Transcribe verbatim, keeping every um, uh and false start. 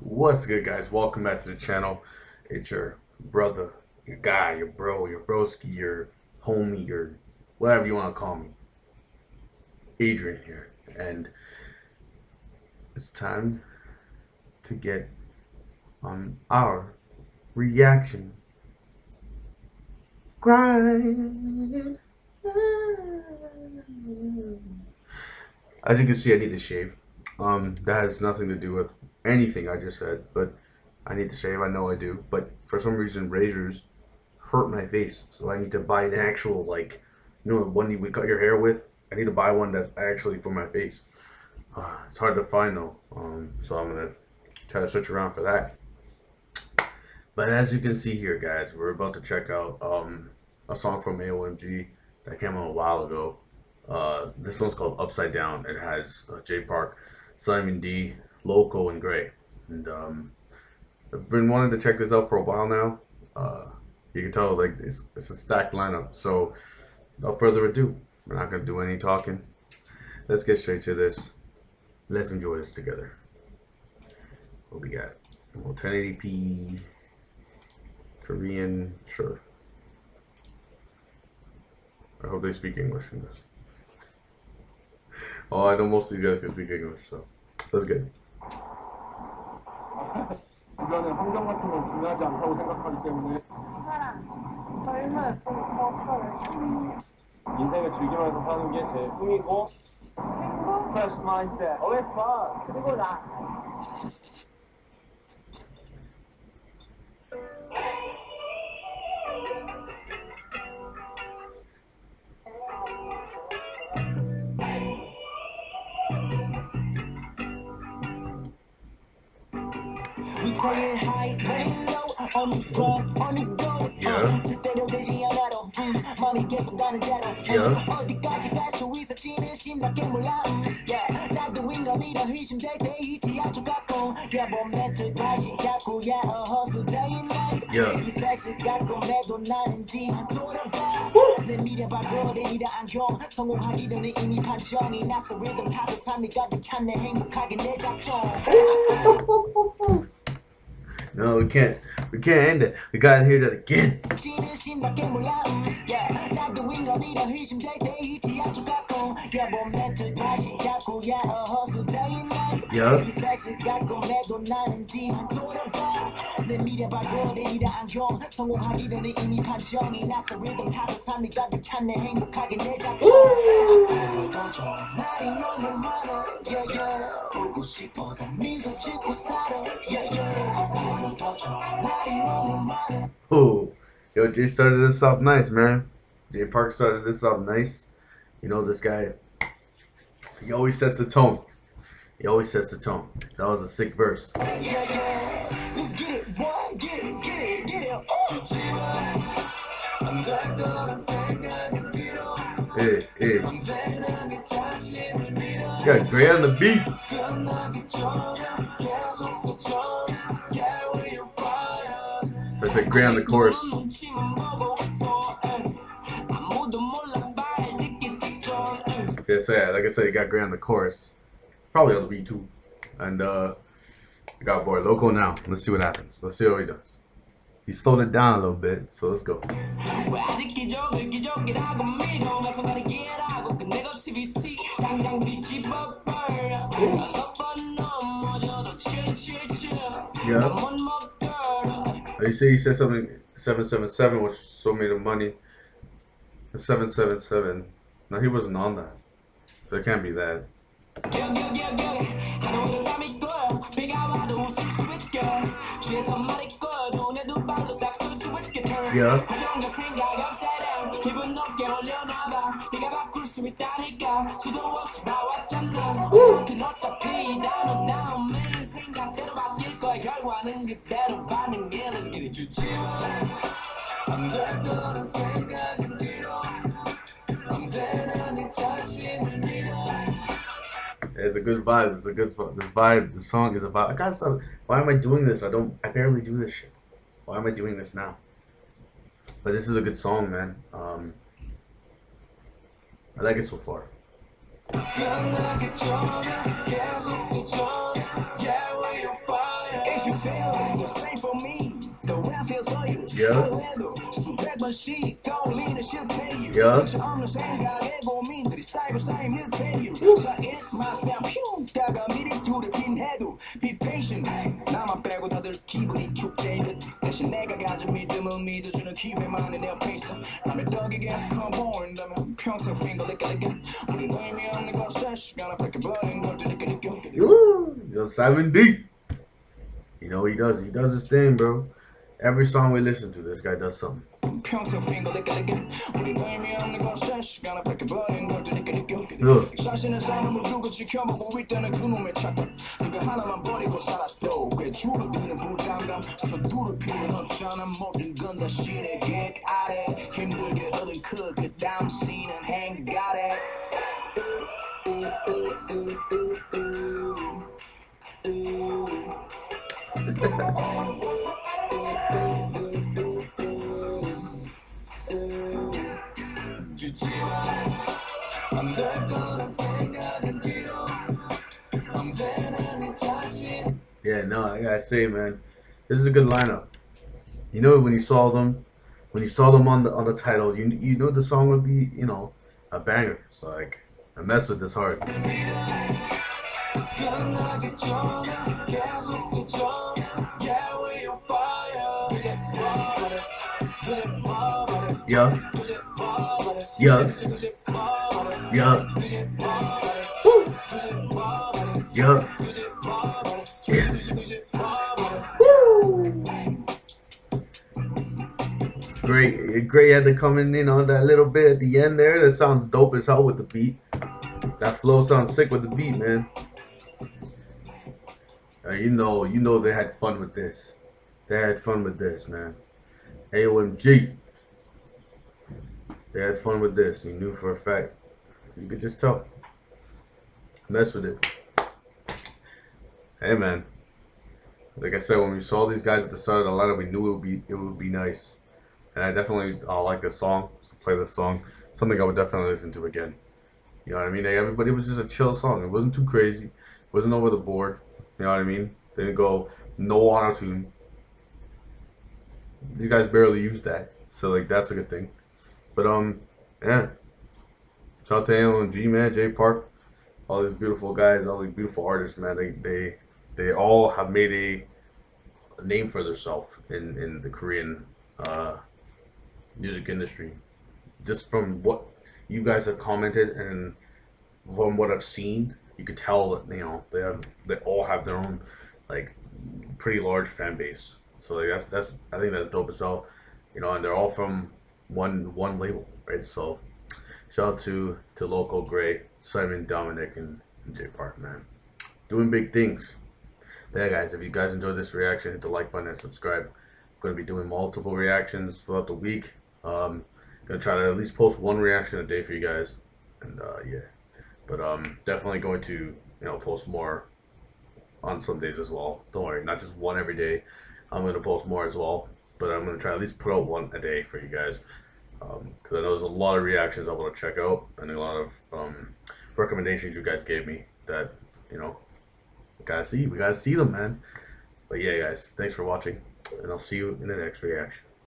What's good, guys? Welcome back to the channel. It's your brother, your guy, your bro, your broski, your homie, your whatever you want to call me, Adrian here. And it's time to get on our reaction grind. As you can see, I need to shave. Um, that has nothing to do with anything I just said, but I need to shave. I know I do, but for some reason, razors hurt my face, so I need to buy an actual, like, you know, the one you would cut your hair with. I need to buy one that's actually for my face. Uh, it's hard to find though, um, so I'm gonna try to search around for that. But as you can see here, guys, we're about to check out um, a song from A O M G that came out a while ago. Uh, this one's called Upside Down. It has uh, J Park, Simon D, Loco, and Gray. And um, I've been wanting to check this out for a while now. Uh, you can tell like it's, it's a stacked lineup. So without further ado, we're not gonna do any talking. Let's get straight to this. Let's enjoy this together. What we got? Well, ten eighty p Korean, sure. I hope they speak English in this. Oh, I know most of these guys can speak English, so let's get it. 이거는 환경 같은 건 중요하지 않다고 생각하기 때문에 사랑, 젊은, 덕서를 인생을 즐기면서 사는 게 제 꿈이고 행복, fresh mindset, always fun. 그리고 나. Yeah. Yeah. 어디까지 갈 수 있을지는 심각해 몰라. 나도 인간이라 의심될 때 이티야 주갖고 야본 멘트 다시 잡고 야 어허스 day night 이 섹스 갖고 매도 나는지 돌아봐 내 미래봐 거리라 안경 성공하기 전에 이미 판정이 났어 리듬 타서 삶이 가득 찬 내 행복하게 내 작정. No, we can't. We can't end it. We gotta hear that again. Yeah. Oh, yo, Jay started this off nice, man. Jay Park started this off nice. You know, this guy, he always sets the tone. He always sets the tone. That was a sick verse. Hey, hey. You got Gray on the beat. So I said Gray on the chorus. Like I said, like I said, you got Gray on the chorus. Probably on the beat too. And uh, I got boy Loco now. Let's see what happens. Let's see what he does. He slowed it down a little bit, so let's go. Yeah. You say he said something seven seven seven, which sold me the money. The seven seven seven. No, he wasn't on that, so it can't be that. Yeah. Woo. It's a good vibe. It's a good this vibe. The song is a vibe. I gotta stop. Why am I doing this? I don't. I barely do this shit. Why am I doing this now? But this is a good song, man. Um, I like it so far. It's Yeah. Yeah. Be patient. 나만 빼고 다들 기분이 축제인 듯. 대신 내가 가진 믿음을 믿어주는 기회만이 내 앞에 있어. 남의 떡이 계속 커보인다면 평생 finger lick lick. 우리 의미 없는 것에 시간 앞에 버린 걸 느껴 느껴. Yo, Simon D. You know he does. He does his thing, bro. Every song we listen to, this guy does something. Yeah, no, I gotta say, man, this is a good lineup. You know, when you saw them, when you saw them on the on the title, you you know the song would be, you know, a banger. So like, I mess with this hard. Yeah. Yeah. Yeah. Woo. Yeah. Yeah. Woo. Great, great had to come in, you know, that little bit at the end there. That sounds dope as hell with the beat. That flow sounds sick with the beat, man. Uh, you know, you know they had fun with this. They had fun with this, man. A O M G. They had fun with this. You knew for a fact. You could just tell. Mess with it. Hey, man. Like I said, when we saw these guys at the start of the lineup, we knew it would be it would be nice. And I definitely uh, like this song. So play this song. Something I would definitely listen to again. You know what I mean? Like everybody was just a chill song. It wasn't too crazy. It wasn't over the board. You know what I mean? They didn't go no auto tune. These guys barely used that, so like that's a good thing. But um, yeah. Shout out to A O M G, man, J Park, all these beautiful guys, all these beautiful artists, man. They they they all have made a, a name for themselves in in the Korean uh, music industry. Just from what you guys have commented and from what I've seen, you could tell that you know they have they all have their own like pretty large fan base. So like that's that's I think that's dope as hell, you know. And they're all from one one label, right? So shout out to to Loco, Gray, Simon, Dominic, and, and J Park, man, doing big things. But yeah, guys, if you guys enjoyed this reaction, hit the like button and subscribe. I'm gonna be doing multiple reactions throughout the week. Um, gonna try to at least post one reaction a day for you guys, and uh, yeah. But um, definitely going to you know post more on some days as well. Don't worry, not just one every day. I'm going to post more as well, but I'm going to try at least put out one a day for you guys, because um, I know there's a lot of reactions I want to check out and a lot of um, recommendations you guys gave me that, you know, we gotta see. We gotta see them, man. But yeah, guys, thanks for watching, and I'll see you in the next reaction.